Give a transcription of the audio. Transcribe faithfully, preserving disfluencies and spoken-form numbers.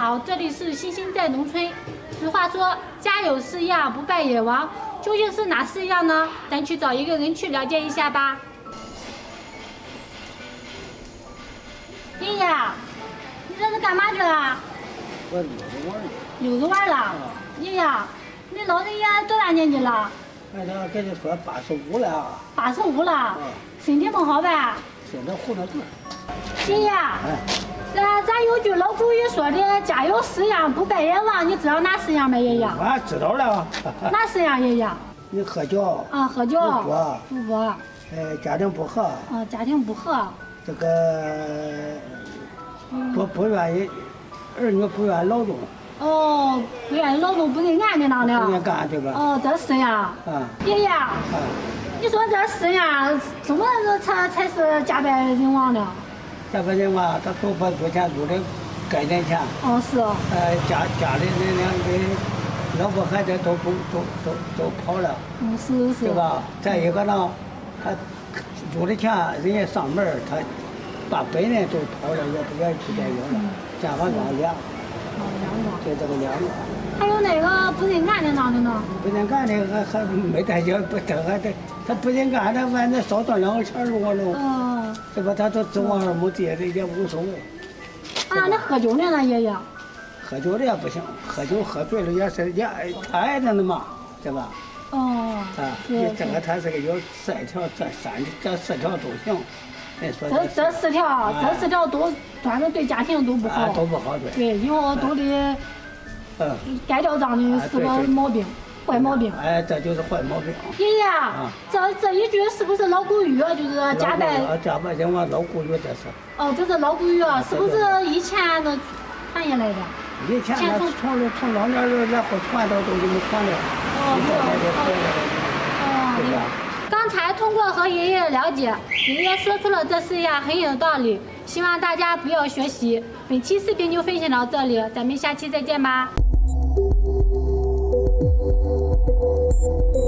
好，这里是星星在农村。俗话说，家有四样，不败也亡。究竟是哪四样呢？咱去找一个人去了解一下吧。爷爷，你这是干嘛去了？ 我溜着玩呢。 溜着玩了。爷爷，你老人家多大年纪了？ 哎，他跟你说八十五了。 八十五了。身体不好呗？ 现在糊弄着。 爷爷。哎。 咱咱有句老古语说的“家有四样，不败也亡”，你知道哪四样没，爷爷？ 我知道了。 哪四样，爷爷？ 你喝酒。 啊，喝酒。 赌博。 赌博。 呃，家庭不和。 啊，家庭不和。 这个不不愿意，儿女不愿意劳动。 哦，不愿意劳动，不认干的那的。 不愿干，对吧？ 哦，这四样。 啊。 爷爷。 啊。 你说这四样怎么才才是家败人亡的？ 这个人嘛，他赌博赌钱赌的该点钱。 哦，是。 呃，家家里人两个老婆孩子都不都都都跑了。 嗯，是是。 对吧？再一个呢，他赌的钱，人家上门他把本人都跑了，也不愿意去电影了，家还让两。 哦，两个。 就这个两个。 还有那个不认干的那的呢？ 不认干的还还没带钱，不他还得他不认干，他反正少赚两个钱儿我喽。 哦。 对吧？他都指望二亩地，这也无所谓。 啊，那喝酒呢，爷爷？ 喝酒的也不行，喝酒喝醉了也是也他爱着呢嘛，对吧？ 哦。 啊，你这个他是个有三条、这三、这四条都行。人说这这四条，这四条都反正对家庭都不好。 都不好，对。 对，以后都得， 嗯， 该掉账的是个毛病。 坏毛病， 哎，这就是坏毛病。 爷爷，这这一句是不是老古语啊？就是家败家败人亡，老古语这是。 哦，这是老古语啊，是不是以前的传下来的？ 以前那从从老年人然后传到都这么传的。 哦， 对吧？ 刚才通过和爷爷了解，爷爷说出了这四样很有道理，希望大家不要学习。本期视频就分享到这里，咱们下期再见吧。 Thank you.